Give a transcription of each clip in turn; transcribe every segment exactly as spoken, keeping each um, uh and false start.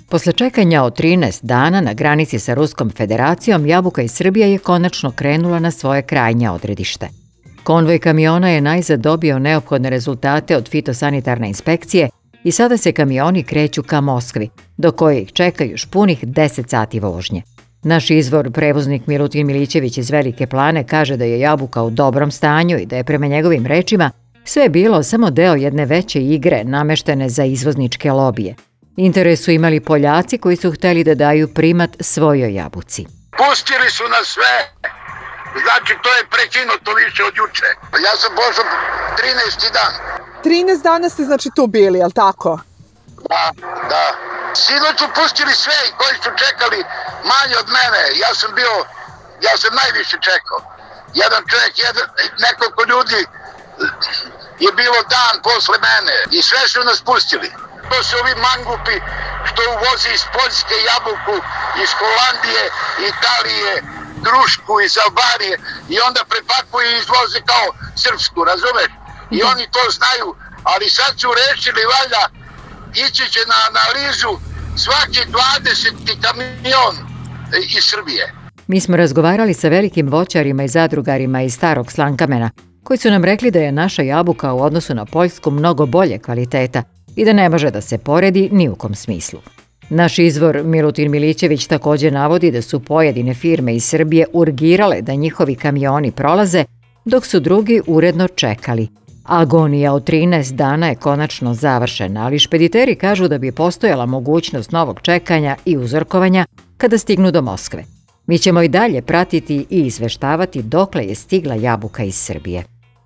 Posle čekanja od trinaest dana na granici sa Ruskom federacijom, jabuka iz Srbije je konačno krenula na svoje krajnje odredište. Konvoj kamiona je najzad dobio neophodne rezultate od fitosanitarne inspekcije i sada se kamioni kreću ka Moskvi, do koje ih čeka još punih deset sati vožnje. Naš izvor, prevoznik Milutin Milićević iz Velike Plane, kaže da je jabuka u dobrom stanju i da je prema njegovim rečima sve bilo samo deo jedne veće igre nameštene za izvozničke lobije. Interes su imali Poljaci koji su hteli da daju primat svojoj jabuci. Pustili su nas sve, znači to je prekinuto više od juče. Ja sam pošao trinaesti dan. trinaest dana ste znači tu bili, jel tako? Da, da. Sinoć su pustili sve koji su čekali manje od mene. Ja sam bio, ja sam najviše čekao. Jedan čovjek, jedan, nekoliko ljudi je bilo dan posle mene i sve su nas pustili. To su ovi mangupi što uvoze iz Poljske jabuku, iz Holandije, Italije, Drušku, iz Albanije i onda prepakuju i izvoze kao srpsku, razumeš? I oni to znaju, ali sad su rešili, valjda, ići će na analizu svaki dvadeseti kamion iz Srbije. Mi smo razgovarali sa velikim voćarima i zadrugarima iz Starog Slankamena, koji su nam rekli da je naša jabuka u odnosu na poljsku mnogo bolje kvaliteta i da ne može da se poredi ni u kom smislu. Naš izvor Milutin Milićević također navodi da su pojedine firme iz Srbije urgirale da njihovi kamioni prolaze, dok su drugi uredno čekali. Agonija od trinaest dana je konačno završena, ali špediteri kažu da bi postojala mogućnost novog čekanja i uzorkovanja kada stignu do Moskve. Mi ćemo i dalje pratiti i izveštavati dokle je stigla jabuka iz Srbije.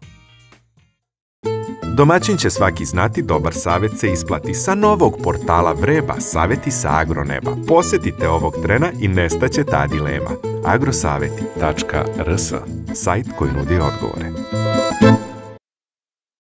Domaćin će svaki znati, dobar savjet se isplati. Sa novog portala Vreba, savjeti sa agroneba. Posjetite ovog trena i nestaće ta dilema. agrosaveti tačka rs, sajt koji nudi odgovore.